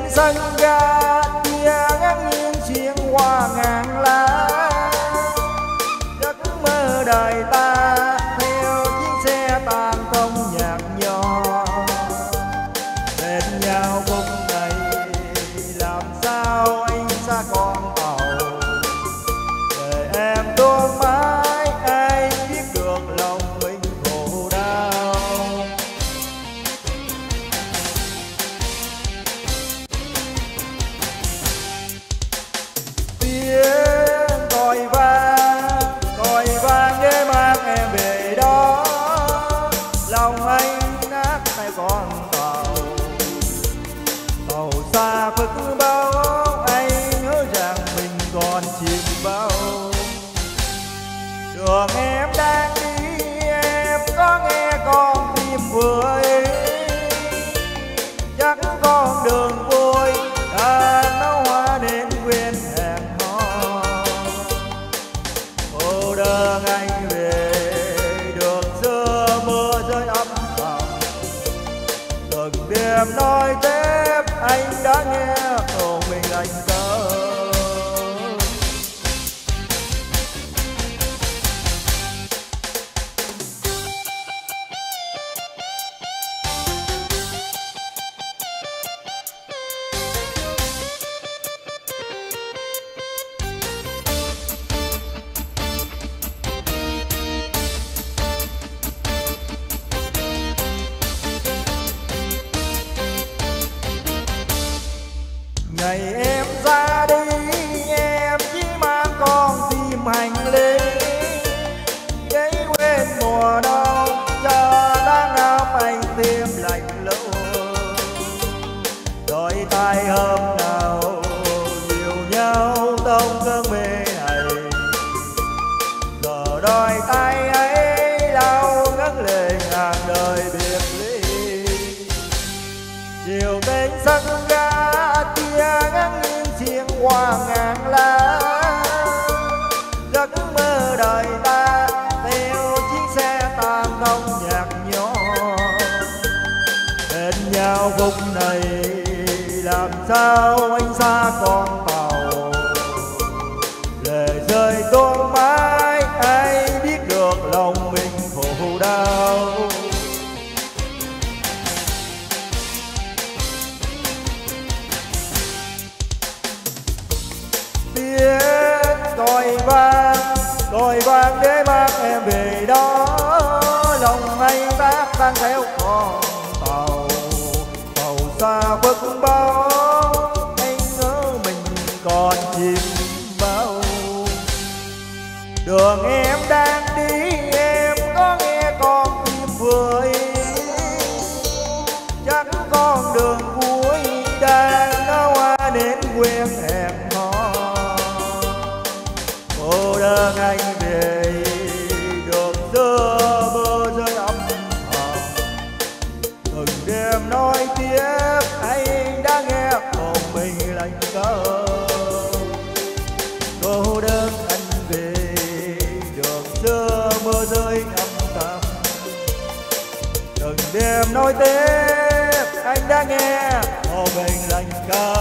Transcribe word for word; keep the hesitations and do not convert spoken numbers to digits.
sân ga chia ngắn nghiêng xuyên qua ngàn lá. Giấc mơ đời ta theo chiếc xe tàn không nhạt nhòa. Bên nhau phút này làm sao anh xa con tàu. Để em tuôn mãi ai biết được lòng mình khổ đau. Tiếng còi vang, còi vang để mang em về đó. Lòng anh nát tay con tàu, tàu xa phức bao. Anh nhớ rằng mình còn chìm bao. Đường em đang đi em có nghe con tim vừa ý. Chắc con đường vui đã nấu hoa đến quên hẹn hò. Cô đơn anh về đường xưa mưa rơi âm thầm. Từng đêm nói tiếp anh đã nghe tổ mình anh cớ. Ngày em ra đi em chỉ mang con tim hành lý. Để quên mùa đông cho đang ấm anh tim lạnh lẽo. Đôi tay hôm nào dìu nhau tông cơn mê này. Giờ đôi tay ấy đau ngấn lệ ngàn đời biệt ly. Chiều đến sân ga chia ngắn nghiêng xuyên qua ngàn lá. Giấc mơ đời ta theo chiếc xe tàn không nhạt nhòa. Bên nhau phút này làm sao anh xa con tàu. Lệ rơi tuôn mãi ai biết được lòng mình khổ đau. Tiếng còi vang, còi vang để mang em về đó. Lòng anh bác đang theo con tàu, tàu xa phức bao. Anh ngỡ mình còn chìm bao. Đường em đang đi em có nghe con tim vừa ý. Chắc con đường cuối đang nấu hoa đến quên hẹn hò. Cô đơn anh về đường xưa mưa rơi âm thầm. Từng đêm nói tiếp anh đã nghe lòng mình lạnh cớ. Cô đơn anh về đường xưa mưa rơi âm thầm. Từng đêm nói tiếp anh đã nghe lòng mình lạnh cớ.